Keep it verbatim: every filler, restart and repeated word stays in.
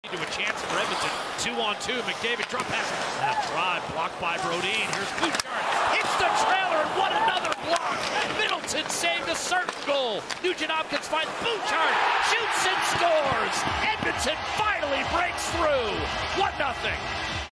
To a chance for Edmonton. Two on two. McDavid drop pass. That drive blocked by Brodin. Here's Bouchard. Hits the trailer, and what another block. Middleton saved a certain goal. Nugent-Hopkins finds Bouchard. Shoots and scores. Edmonton finally breaks through. one nothing.